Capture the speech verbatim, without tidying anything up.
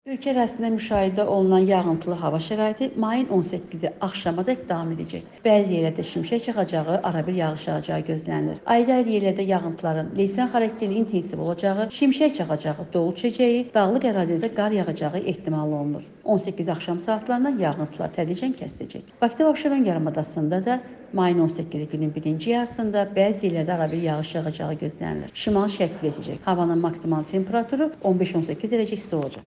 Ölkə ərazisində müşahidə olunan yağıntılı hava şəraiti mayın on səkkizi axşamadək davam edəcək. Bəzi yerlərdə şimşək çaxacağı, arabir yağış yağacağı gözlənilir. Ayrı-ayrı yerlərdə yağıntıların leysan xarakterli intensiv olacağı, şimşək çaxacağı, dolu düşəcəyi, dağlıq ərazilərdə qar yağacağı ehtimal olunur. on səkkiz axşam saatlarından yağıntılar tədricən kəsiləcək. Bakıda və Abşeron yarımadasında da mayın on səkkizi günün birinci yarısında bəzi yerlərdə arabir yağış yağacağı gözlənilir. Şimal-şərq külək əsəcək. Havanın maksimal temperaturu on beş on səkkiz dərəcə isti olacaq.